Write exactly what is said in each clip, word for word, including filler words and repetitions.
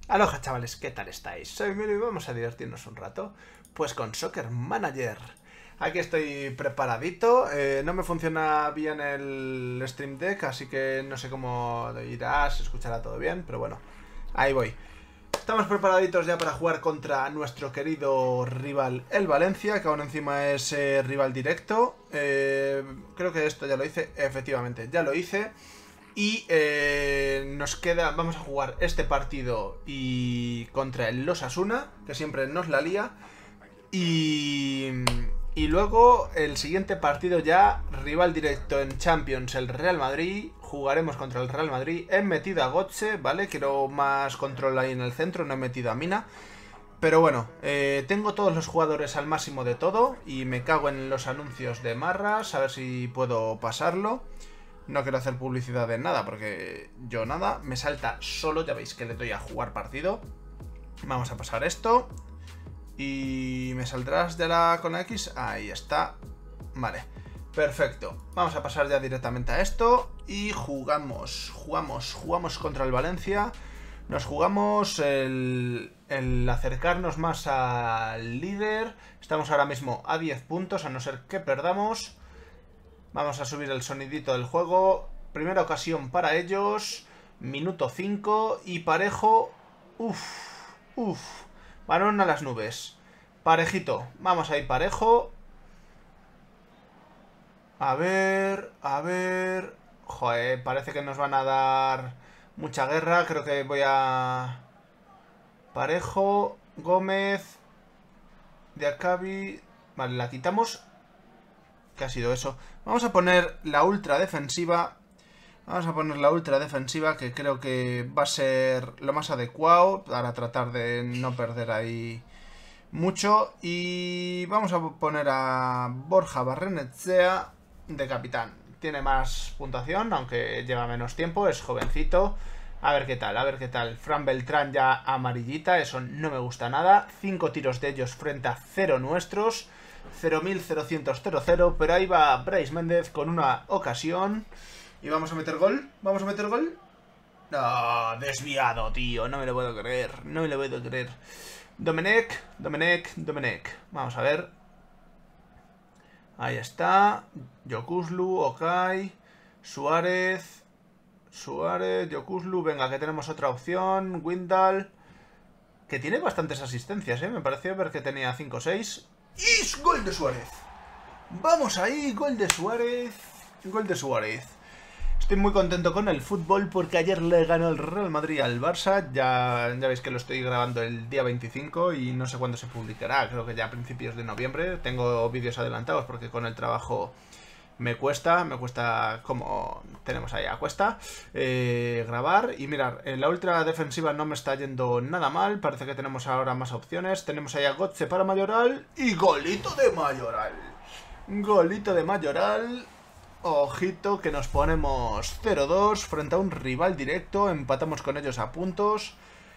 Aloha chavales, ¿qué tal estáis? Soy Miro y vamos a divertirnos un rato, pues con Soccer Manager. Aquí estoy preparadito, eh, no me funciona bien el Stream Deck, así que no sé cómo irá, se escuchará todo bien, pero bueno, ahí voy. Estamos preparaditos ya para jugar contra nuestro querido rival, el Valencia, que aún encima es eh, rival directo. Eh, creo que esto ya lo hice, efectivamente, ya lo hice. Y eh, nos queda, vamos a jugar este partido y contra el Osasuna, que siempre nos la lía. Y, y luego el siguiente partido ya, rival directo en Champions, el Real Madrid. Jugaremos contra el Real Madrid. He metido a Götze, ¿vale? Quiero más control ahí en el centro, no he metido a Mina. Pero bueno, eh, tengo todos los jugadores al máximo de todo y me cago en los anuncios de Marras, a ver si puedo pasarlo. No quiero hacer publicidad de nada porque yo nada, me salta solo, ya veis que le doy a jugar partido. Vamos a pasar esto. Y me saldrás de la con la X, ahí está. Vale, perfecto. Vamos a pasar ya directamente a esto. Y jugamos, jugamos, jugamos contra el Valencia. Nos jugamos el, el acercarnos más al líder. Estamos ahora mismo a diez puntos, a no ser que perdamos. Vamos a subir el sonidito del juego. Primera ocasión para ellos. Minuto cinco. Y parejo. Uff. Uff. Balón a las nubes. Parejito. Vamos a ir parejo. A ver. A ver. Joder, parece que nos van a dar mucha guerra. Creo que voy a... Parejo. Gómez. Diacabi. Vale, la quitamos. ¿Qué ha sido eso? Vamos a poner la ultra defensiva. Vamos a poner la ultra defensiva, que creo que va a ser lo más adecuado para tratar de no perder ahí mucho. Y vamos a poner a Borja Barrenechea de capitán. Tiene más puntuación, aunque lleva menos tiempo, es jovencito. A ver qué tal, a ver qué tal. Fran Beltrán ya amarillita, eso no me gusta nada. Cinco tiros de ellos frente a cero nuestros. cero mil cero, pero ahí va Brais Méndez con una ocasión. Y vamos a meter gol. ¿Vamos a meter gol? No, desviado, tío. No me lo puedo creer. No me lo puedo creer. Domenech, Domenech, Domenech. Vamos a ver. Ahí está. Yokuslu, Okai, Suárez. Suárez, Yokuslu. Venga, que tenemos otra opción. Windal. Que tiene bastantes asistencias, ¿eh? Me pareció ver que tenía cinco o seis. ¡Y gol de Suárez! Vamos ahí, gol de Suárez. Gol de Suárez. Estoy muy contento con el fútbol porque ayer le ganó el Real Madrid al Barça. Ya, ya veis que lo estoy grabando el día veinticinco y no sé cuándo se publicará. Creo que ya a principios de noviembre. Tengo vídeos adelantados porque con el trabajo me cuesta. Me cuesta, como tenemos ahí a cuesta, eh, grabar. Y mirad, en la ultra defensiva no me está yendo nada mal. Parece que tenemos ahora más opciones. Tenemos ahí a Götze para Mayoral. Y golito de Mayoral. Golito de Mayoral. Ojito que nos ponemos cero dos frente a un rival directo. Empatamos con ellos a puntos.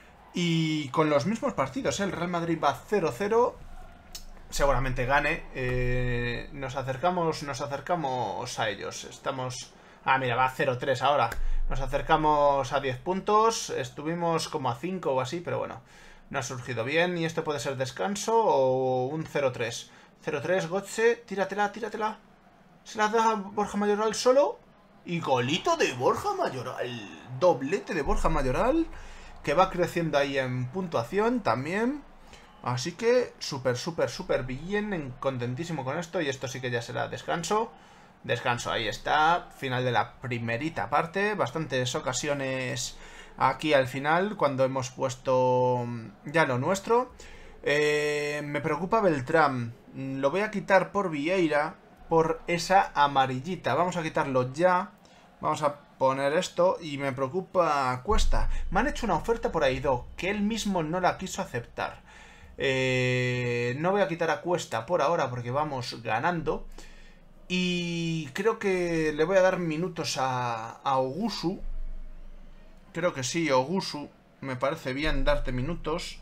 Y con los mismos partidos, ¿eh? El Real Madrid va cero cero. Seguramente gane. eh, Nos acercamos Nos acercamos a ellos. Estamos... Ah, mira, va cero tres ahora. Nos acercamos a diez puntos. Estuvimos como a cinco o así, pero bueno, no ha surgido bien. Y esto puede ser descanso o un cero tres. cero tres, Götze, tíratela, tíratela. Se la da Borja Mayoral solo. Y golito de Borja Mayoral. Doblete de Borja Mayoral, que va creciendo ahí en puntuación también. Así que súper, súper, súper bien. Contentísimo con esto. Y esto sí que ya será descanso. Descanso, ahí está. Final de la primerita parte. Bastantes ocasiones aquí al final, cuando hemos puesto ya lo nuestro. eh, Me preocupa Beltrán. Lo voy a quitar por Vieira, por esa amarillita. Vamos a quitarlo ya. Vamos a poner esto. Y me preocupa Cuesta. Me han hecho una oferta por Aidó, que él mismo no la quiso aceptar. Eh, no voy a quitar a Cuesta por ahora porque vamos ganando. Y creo que le voy a dar minutos a, a Ogusu. Creo que sí, Ogusu. Me parece bien darte minutos.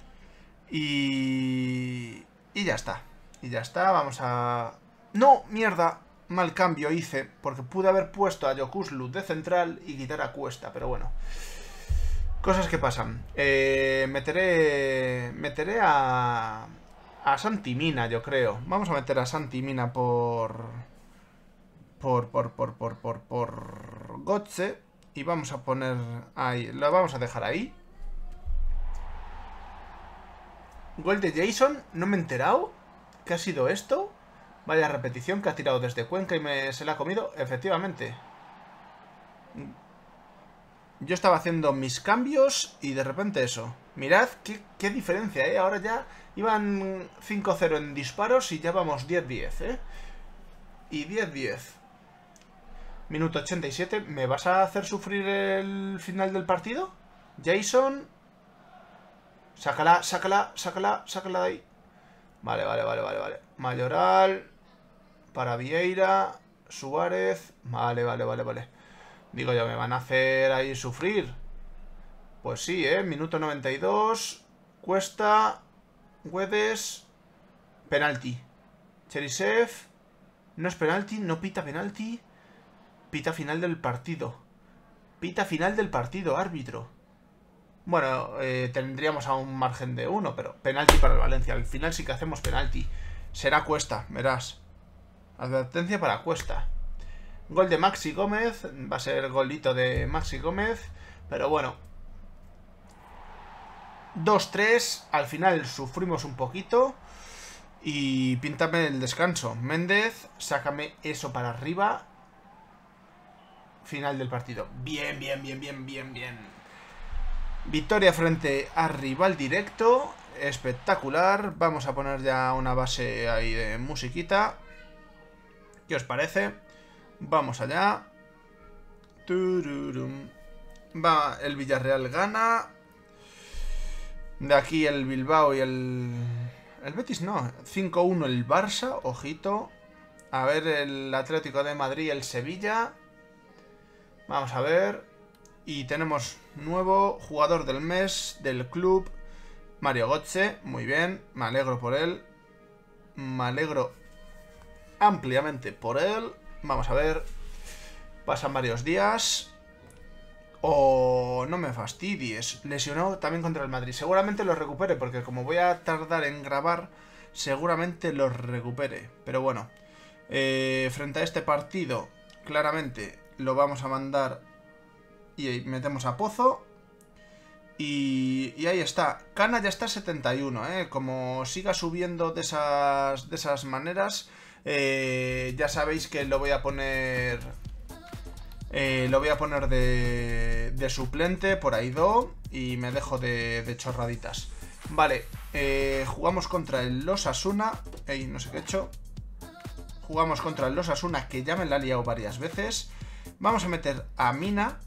Y... Y ya está. Y ya está, vamos a... ¡No! ¡Mierda! Mal cambio hice, porque pude haber puesto a Yokuslu de central y quitar a Cuesta, pero bueno. Cosas que pasan. Eh, meteré... Meteré a... A Santi Mina, yo creo. Vamos a meter a Santi Mina por... Por... Por... Por... Por... Por... Por... Gotze. Y vamos a poner... Ahí. Lo vamos a dejar ahí. Gol de Jason. No me he enterado. ¿Qué ha sido esto? Vaya repetición que ha tirado desde Cuenca y me, se la ha comido. Efectivamente. Yo estaba haciendo mis cambios y de repente eso. Mirad qué, qué diferencia, ¿eh? Ahora ya iban cinco cero en disparos y ya vamos diez diez, ¿eh? Y diez diez. Minuto ochenta y siete. ¿Me vas a hacer sufrir el final del partido? Jason. Sácala, sácala, sácala, sácala de ahí. Vale, vale, vale, vale, vale. Mayoral. Para Vieira. Suárez. Vale, vale, vale, vale. Digo yo, ¿me van a hacer ahí sufrir? Pues sí, ¿eh? Minuto noventa y dos. Cuesta. Guedes. Penalti. Cherisev. No es penalti, no pita penalti. Pita final del partido. Pita final del partido, árbitro. Bueno, eh, tendríamos a un margen de uno, pero penalti para el Valencia. Al final sí que hacemos penalti. Será Cuesta, verás. Advertencia para Cuesta. Gol de Maxi Gómez. Va a ser golito de Maxi Gómez. Pero bueno. dos tres. Al final sufrimos un poquito. Y píntame el descanso. Méndez, sácame eso para arriba. Final del partido. Bien, bien, bien, bien, bien, bien. Victoria frente a rival directo. Espectacular. Vamos a poner ya una base ahí de musiquita. ¿Qué os parece? Vamos allá. Tururum. Va, el Villarreal gana. De aquí el Bilbao y el... El Betis no. cinco uno el Barça. Ojito. A ver el Atlético de Madrid y el Sevilla. Vamos a ver. Y tenemos nuevo jugador del mes del club. Mario Götze. Muy bien. Me alegro por él. Me alegro ampliamente por él. Vamos a ver. Pasan varios días. O no me fastidies. Lesionó también contra el Madrid. Seguramente lo recupere, porque como voy a tardar en grabar, seguramente lo recupere. Pero bueno, eh, frente a este partido, claramente lo vamos a mandar y metemos a Pozo. Y, y ahí está. Cana ya está setenta y uno, ¿eh? Como siga subiendo de esas, de esas maneras, eh, ya sabéis que lo voy a poner... Eh, lo voy a poner de, de suplente por ahí do. Y me dejo de, de chorraditas. Vale, eh, jugamos contra el Osasuna. Ey, no sé qué he hecho. Jugamos contra el Osasuna, que ya me la ha liado varias veces. Vamos a meter a Mina.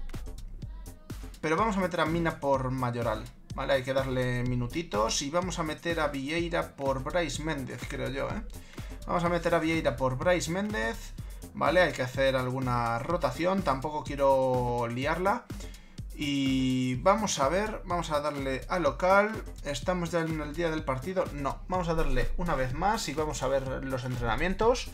Pero vamos a meter a Mina por Mayoral. Vale, hay que darle minutitos. Y vamos a meter a Vieira por Brais Méndez, creo yo, ¿eh? Vamos a meter a Vieira por Brais Méndez. Vale, hay que hacer alguna rotación. Tampoco quiero liarla. Y vamos a ver. Vamos a darle a local. ¿Estamos ya en el día del partido? No, vamos a darle una vez más. Y vamos a ver los entrenamientos.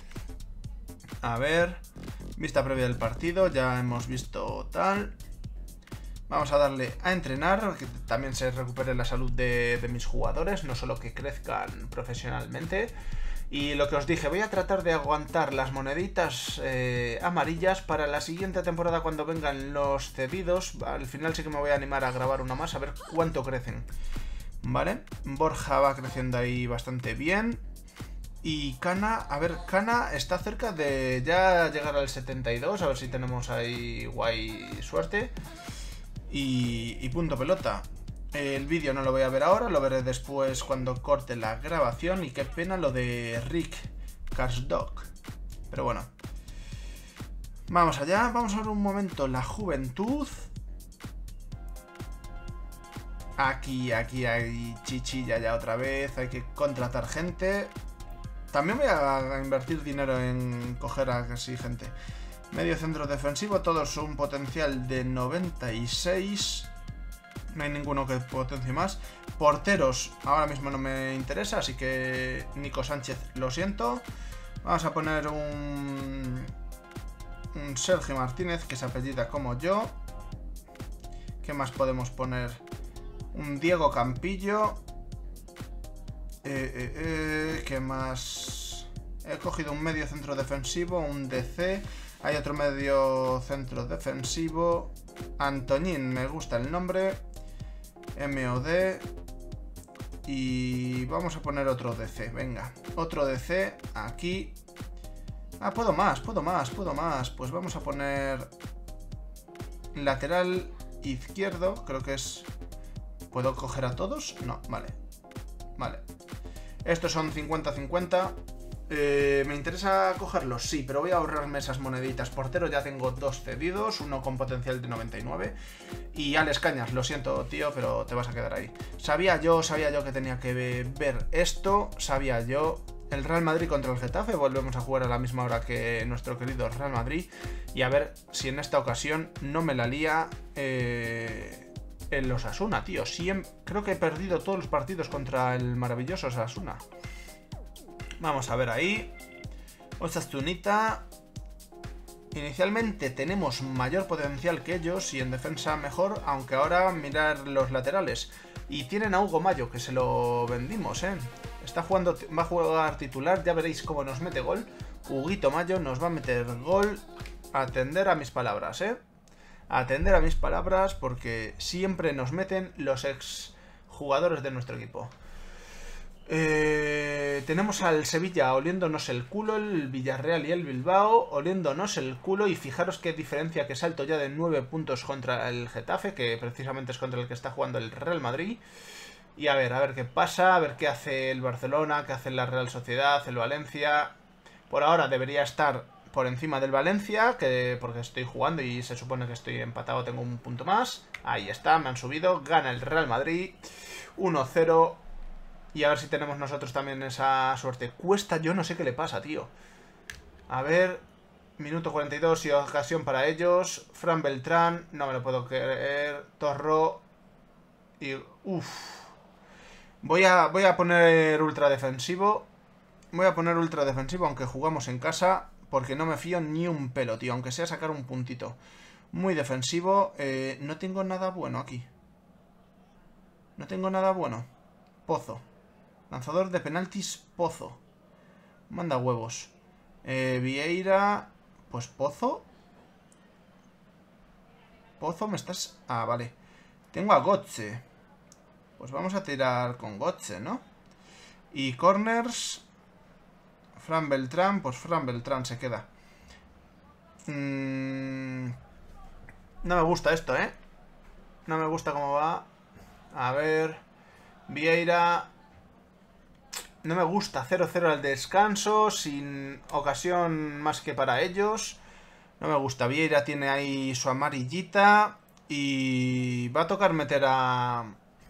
A ver. Vista previa del partido. Ya hemos visto tal. Vamos a darle a entrenar. Que también se recupere la salud de, de mis jugadores. No solo que crezcan profesionalmente. Y lo que os dije, voy a tratar de aguantar las moneditas eh, amarillas para la siguiente temporada cuando vengan los cedidos. Al final sí que me voy a animar a grabar una más, a ver cuánto crecen. Vale, Borja va creciendo ahí bastante bien. Y Cana, a ver, Cana está cerca de ya llegar al setenta y dos, a ver si tenemos ahí guay suerte. Y, y punto pelota. El vídeo no lo voy a ver ahora, lo veré después cuando corte la grabación. Y qué pena lo de Rick Karsdorp. Pero bueno. Vamos allá, vamos a ver un momento la juventud. Aquí, aquí hay chichilla ya otra vez, hay que contratar gente. También voy a invertir dinero en coger a casi gente. Medio centro defensivo, todos un potencial de noventa y seis. No hay ninguno que potencie más. Porteros ahora mismo no me interesa, así que Nico Sánchez, lo siento. Vamos a poner un, un Sergio Martínez, que se apellida como yo, ¿Qué más podemos poner? Un Diego Campillo. Eh, eh, eh, ¿Qué más? He cogido un medio centro defensivo, un D C. Hay otro medio centro defensivo. Antoñín, me gusta el nombre. M O D. Y vamos a poner otro D C, venga. Otro D C aquí. Ah, puedo más, puedo más, puedo más. Pues vamos a poner lateral izquierdo, creo que es... ¿Puedo coger a todos? No, vale. Vale. Estos son cincuenta cincuenta. Eh, ¿Me interesa cogerlos? Sí, pero voy a ahorrarme esas moneditas. Portero ya tengo dos cedidos, uno con potencial de noventa y nueve. Y Alex Cañas, lo siento, tío, pero te vas a quedar ahí. Sabía yo, sabía yo que tenía que ver esto. Sabía yo... El Real Madrid contra el Getafe, volvemos a jugar a la misma hora que nuestro querido Real Madrid. Y a ver si en esta ocasión no me la lía eh, el Osasuna, tío. Siempre, creo que he perdido todos los partidos contra el maravilloso Osasuna. Vamos a ver ahí. Osasunita. Inicialmente tenemos mayor potencial que ellos y en defensa mejor, aunque ahora mirar los laterales. Y tienen a Hugo Mayo, que se lo vendimos, ¿eh? Está jugando, va a jugar titular, ya veréis cómo nos mete gol. Huguito Mayo nos va a meter gol. Atender a mis palabras, ¿eh? Atender a mis palabras porque siempre nos meten los ex jugadores de nuestro equipo. Eh, tenemos al Sevilla oliéndonos el culo, el Villarreal y el Bilbao oliéndonos el culo. Y fijaros qué diferencia, que salto ya de nueve puntos contra el Getafe, que precisamente es contra el que está jugando el Real Madrid. Y a ver, a ver qué pasa, a ver qué hace el Barcelona, qué hace la Real Sociedad, el Valencia. Por ahora debería estar por encima del Valencia, que porque estoy jugando y se supone que estoy empatado, tengo un punto más. Ahí está, me han subido, gana el Real Madrid uno cero. Y a ver si tenemos nosotros también esa suerte. Cuesta, yo no sé qué le pasa, tío. A ver, minuto cuarenta y dos y ocasión para ellos. Fran Beltrán, no me lo puedo creer. Torro. Y... uff. Voy a, voy a poner ultra defensivo. Voy a poner ultra defensivo aunque jugamos en casa. Porque no me fío ni un pelo, tío. Aunque sea sacar un puntito. Muy defensivo. Eh, no tengo nada bueno aquí. No tengo nada bueno. Pozo. Lanzador de penaltis, Pozo. Manda huevos. Eh, Vieira. Pues Pozo. Pozo me estás... Ah, vale. Tengo a Gotze. Pues vamos a tirar con Gotze, ¿no? Y corners. Fran Beltrán. Pues Fran Beltrán se queda. Mm... No me gusta esto, ¿eh? No me gusta cómo va. A ver... Vieira... No me gusta, cero cero al descanso, sin ocasión más que para ellos. No me gusta, Vieira tiene ahí su amarillita. Y va a tocar meter a...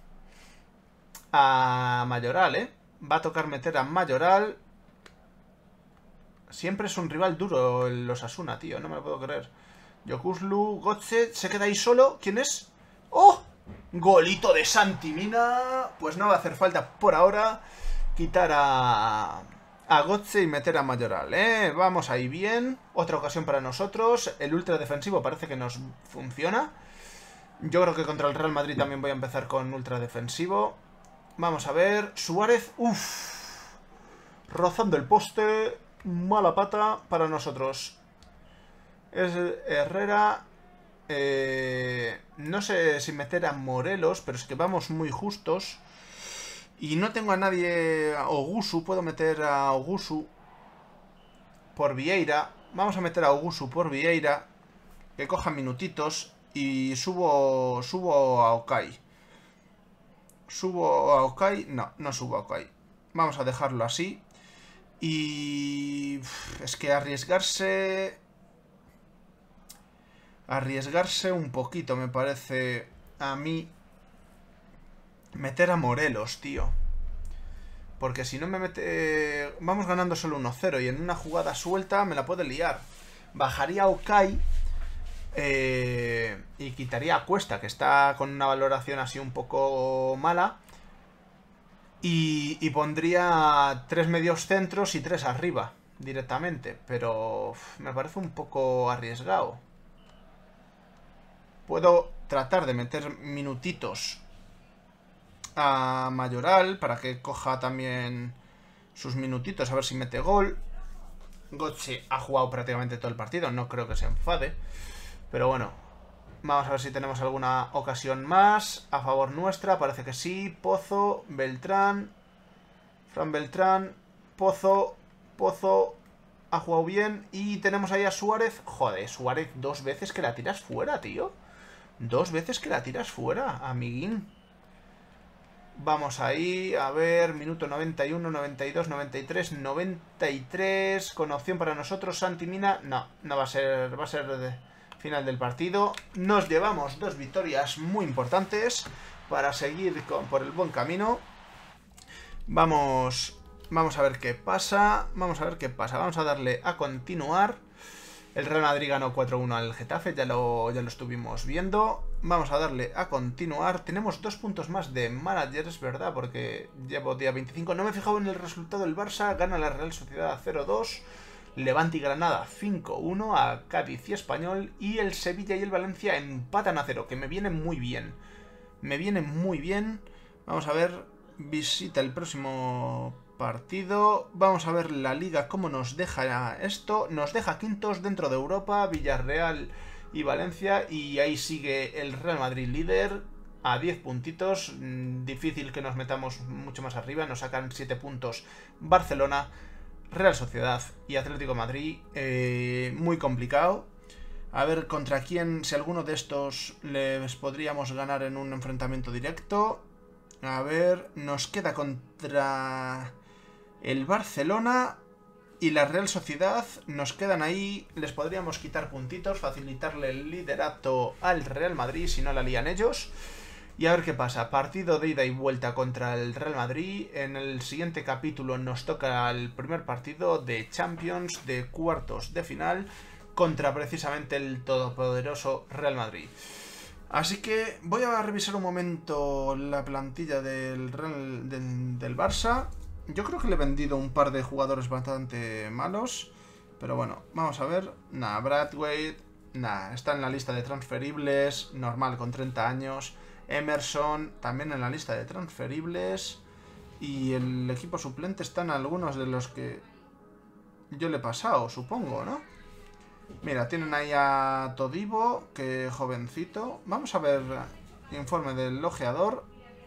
A Mayoral, ¿eh? Va a tocar meter a Mayoral. Siempre es un rival duro el Osasuna, tío, no me lo puedo creer. Yokuslu, Gotze, se queda ahí solo. ¿Quién es? ¡Oh! Golito de Santi Mina. Pues no va a hacer falta por ahora quitar a, a Gotze y meter a Mayoral, ¿eh? Vamos ahí bien. Otra ocasión para nosotros. El ultra defensivo parece que nos funciona. Yo creo que contra el Real Madrid también voy a empezar con ultra defensivo. Vamos a ver. Suárez, uff. Rozando el poste. Mala pata para nosotros. Es Herrera. Eh, no sé si meter a Morelos, pero es que vamos muy justos. Y no tengo a nadie... A Ogusu, puedo meter a Ogusu por Vieira. Vamos a meter a Ogusu por Vieira, que coja minutitos. Y subo subo a Okai. ¿Subo a Okai? No, no subo a Okai. Vamos a dejarlo así. Y... es que arriesgarse... Arriesgarse un poquito, me parece a mí... Meter a Morelos, tío. Porque si no me mete... Vamos ganando solo uno cero y en una jugada suelta me la puede liar. Bajaría a Okai eh, y quitaría a Cuesta, que está con una valoración así un poco mala. Y, y pondría tres medios centros y tres arriba directamente. Pero uf, me parece un poco arriesgado. puedo tratar de meter minutitos a Mayoral para que coja también sus minutitos, a ver si mete gol. Götze ha jugado prácticamente todo el partido, no creo que se enfade. Pero bueno, vamos a ver si tenemos alguna ocasión más a favor nuestra. Parece que sí. Pozo, Beltrán, Fran Beltrán, Pozo, Pozo ha jugado bien. Y tenemos ahí a Suárez. Joder, Suárez, dos veces que la tiras fuera, tío. Dos veces que la tiras fuera, amiguín. Vamos ahí, a ver, minuto noventa y uno, noventa y dos, noventa y tres, noventa y tres, con opción para nosotros, Santi Mina. No, no va a ser, va a ser de final del partido. Nos llevamos dos victorias muy importantes para seguir con, por el buen camino. Vamos, vamos a ver qué pasa, vamos a ver qué pasa, vamos a darle a continuar. El Real Madrid ganó cuatro uno al Getafe, ya lo, ya lo estuvimos viendo. Vamos a darle a continuar. Tenemos dos puntos más de managers, ¿verdad? Porque llevo día veinticinco. No me he fijado en el resultado. El Barça gana la Real Sociedad cero dos. Levante y Granada cinco uno a Cádiz y Español. Y el Sevilla y el Valencia empatan a cero, que me viene muy bien. Me viene muy bien. Vamos a ver. Visita el próximo partido. Vamos a ver la liga cómo nos deja esto. Nos deja quintos dentro de Europa, Villarreal y Valencia, y ahí sigue el Real Madrid líder a diez puntitos. Difícil que nos metamos mucho más arriba. Nos sacan siete puntos Barcelona, Real Sociedad y Atlético de Madrid. Eh, muy complicado. A ver contra quién, si alguno de estos les podríamos ganar en un enfrentamiento directo. A ver, nos queda contra el Barcelona y la Real Sociedad. Nos quedan ahí, les podríamos quitar puntitos, facilitarle el liderato al Real Madrid si no la lían ellos. Y a ver qué pasa, partido de ida y vuelta contra el Real Madrid. En el siguiente capítulo nos toca el primer partido de Champions, de cuartos de final, contra precisamente el todopoderoso Real Madrid. Así que voy a revisar un momento la plantilla del, Real, del, del Barça. Yo creo que le he vendido un par de jugadores bastante malos. Pero bueno, vamos a ver. Nah, Braithwaite, nah, está en la lista de transferibles. Normal, con treinta años. Emerson, también en la lista de transferibles. Y el equipo suplente están algunos de los que yo le he pasado, supongo, ¿no? Mira, tienen ahí a Todibo, que jovencito. Vamos a ver informe del ojeador,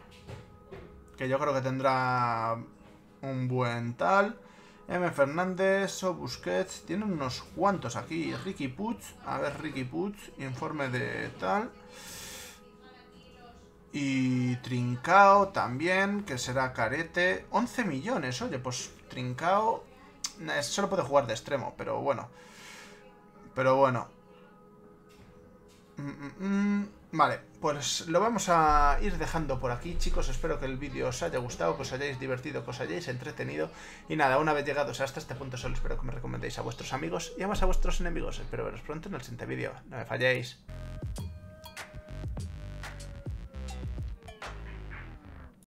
que yo creo que tendrá un buen tal. M. Fernández, o Busquets, tienen unos cuantos aquí. Riqui Puig, a ver Riqui Puig, informe de tal. Y Trincao también, que será carete. once millones, oye, pues Trincao solo puede jugar de extremo, pero bueno. Pero bueno. Mm, mm, mm. Vale, pues lo vamos a ir dejando por aquí, chicos. Espero que el vídeo os haya gustado, que os hayáis divertido, que os hayáis entretenido. Y nada, una vez llegados hasta este punto, solo espero que me recomendéis a vuestros amigos y además a vuestros enemigos. Espero veros pronto en el siguiente vídeo. No me falléis.